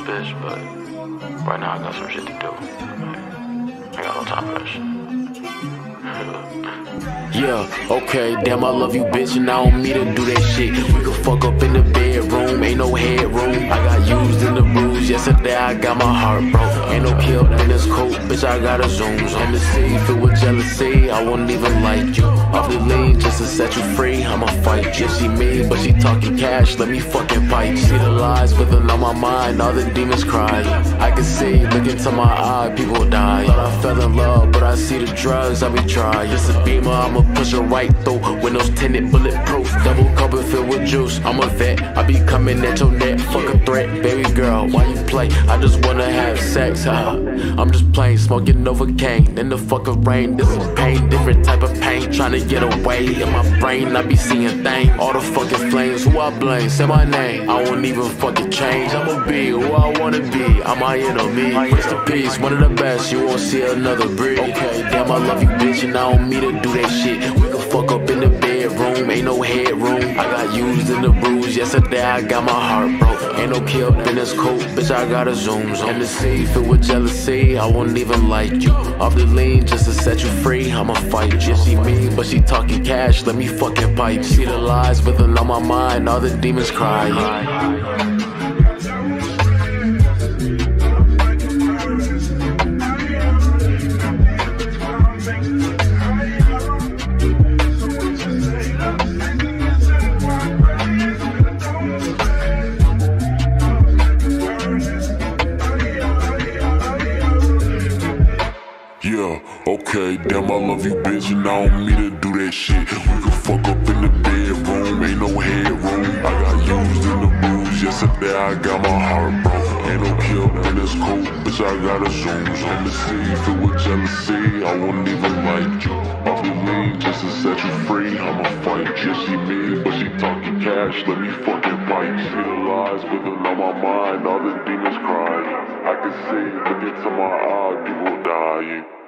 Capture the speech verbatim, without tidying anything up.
bitch, but right now I got some shit to do. I got no time for that shit. Yeah, okay, damn I love you bitch and I don't mean to do that shit. We can fuck up in the bedroom, ain't no headroom. I got used in the bruise, yesterday I got my heart broke. Ain't no kill in this coat, bitch I got a zoom. On the sea, filled with jealousy, I wouldn't even like you. Off the lean, just to set you free, I'ma fight you. She mean, but she talking cash, let me fucking fight. See the lies within on my mind, all the demons cry. I can see, look into my eye, people die. Thought I fell in love, but I see the drugs I be trying. It's a beamer, I'ma push her right through. Windows tinted, bulletproof, double cover filled with juice. I'm a vet, I be coming at your neck. Fuck a threat, baby girl, why you play? I just wanna have sex, huh? I'm just plain smoking Novocaine in the fucking rain. This is pain, different type of pain. Trying to get away in my brain, I be seeing things. All the fucking flames, who I blame? Say my name, I won't even fucking change. I'ma be who I wanna be, I'm my enemy. Rest in peace, one of the best, you won't see another breed. Okay, damn I love you bitch and I don't mean to do that shit. We can fuck up in the bedroom, ain't no headroom. I got used in the bruise, yesterday I got my heart broke. Ain't no kill in this coat, bitch I got a zoom zone. And the sea filled with jealousy, I won't even like you. Off the lean, just to set you free, I'ma fight you. She mean, but she talking cash, let me fucking pipe. See the lies within on my mind, all the demons cry. Yeah, okay, damn I love you bitch and I don't mean to do that shit. We can fuck up in the bedroom, ain't no headroom. I got used in the bruise, yesterday I got my heart broke. Ain't no kill in this coat, bitch I got a zoom. On the sea, filled with jealousy, I wouldn't even like you. Off the lean, just to set you free, I'ma fight you. She mean, but she talking cash, let me fucking fight. See the lies within on my mind, all the demons cry. I can see, look into my eye, people dying.